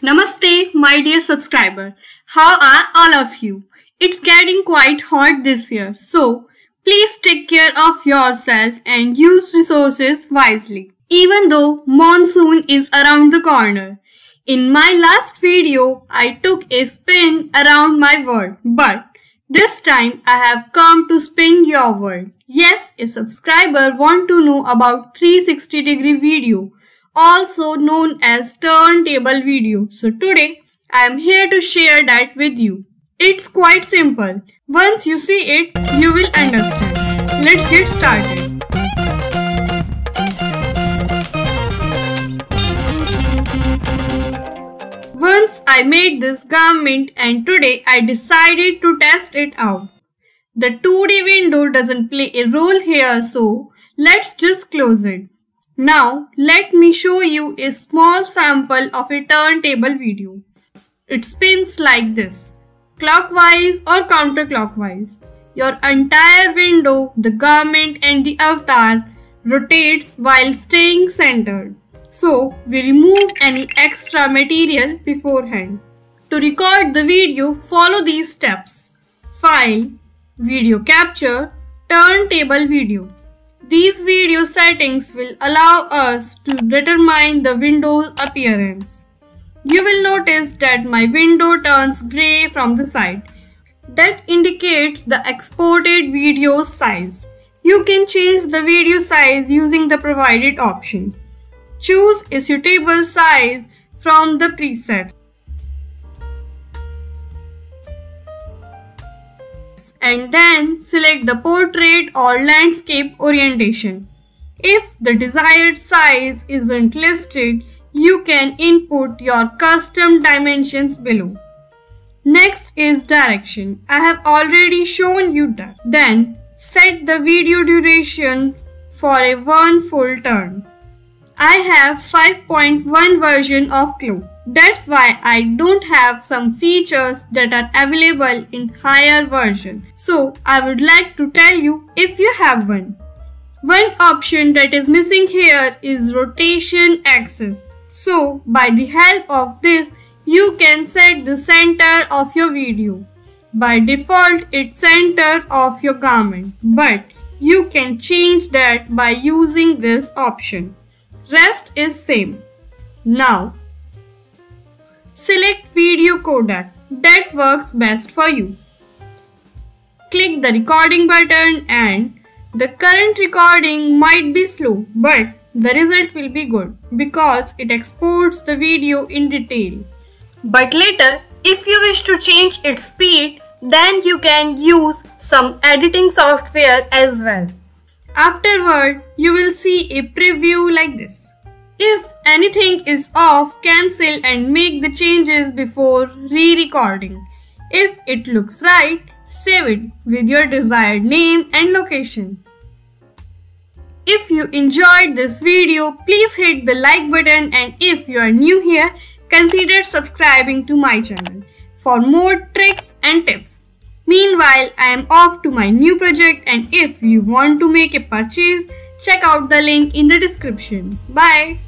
Namaste, my dear subscriber. How are all of you? It's getting quite hot this year, so please take care of yourself and use resources wisely. Even though monsoon is around the corner. In my last video, I took a spin around my world, but this time I have come to spin your world. Yes, a subscriber wants to know about 360-degree video, also known as turntable video. So today I am here to share that with you. It's quite simple. Once you see it, you will understand. Let's get started. Once I made this garment and today I decided to test it out. The 2D window doesn't play a role here, so let's just close it. Now let me show you a small sample of a turntable video. It spins like this, clockwise or counterclockwise. Your entire window, the garment and the avatar rotates while staying centered. So we remove any extra material beforehand. To record the video, follow these steps. File, video capture, turntable video. These video settings will allow us to determine the window's appearance. You will notice that my window turns grey from the side. That indicates the exported video size. You can change the video size using the provided option. Choose a suitable size from the presets. And then select the portrait or landscape orientation. If the desired size isn't listed, you can input your custom dimensions below. Next is direction. I have already shown you that. Then set the video duration for a 1 full turn. I have 5.1 version of Cloak. That's why I don't have some features that are available in higher version. So I would like to tell you if you have one. One option that is missing here is rotation axis. So by the help of this, you can set the center of your video. By default, it's center of your garment, but you can change that by using this option. Rest is same. Now, select video codec that works best for you. Click the recording button and the current recording might be slow, but the result will be good because it exports the video in detail. But later, if you wish to change its speed, then you can use some editing software as well. Afterward, you will see a preview like this. If anything is off, cancel and make the changes before re-recording. If it looks right, save it with your desired name and location. If you enjoyed this video, please hit the like button, and if you are new here, consider subscribing to my channel for more tricks and tips. Meanwhile, I am off to my new project, and if you want to make a purchase, check out the link in the description. Bye.